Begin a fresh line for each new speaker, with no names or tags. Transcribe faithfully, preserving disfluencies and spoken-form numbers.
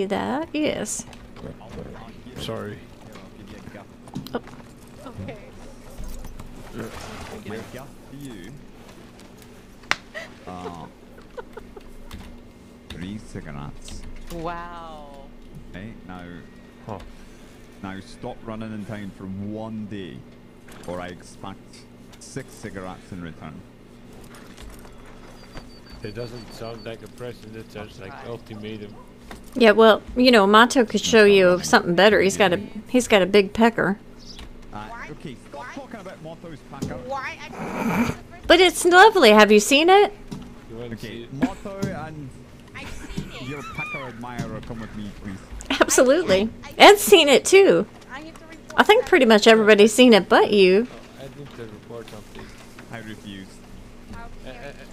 that, yes.
Sorry.
Oh.
Okay.
My gift to you. Uh, three cigarettes.
Wow.
Okay, now,
Huh.
now stop running in town for one day, or I expect six cigarettes in return.
It doesn't sound like a present, it sounds like ultimatum.
Yeah, well, you know, Mato could show you something better. He's got a he's got a big pecker.
Uh, okay, stop talking about Mato's packer.
Why? I
But it's lovely. Have you seen it?
You want to see
Okay,
it?
Motto and
I've seen it.
your packer admirer, come with me, please.
Absolutely. Ed's seen it too.
I have to report
I think pretty much everybody's seen it but you.
Oh, I need to report something.
I refuse.
How
Uh,
dare
uh,
you.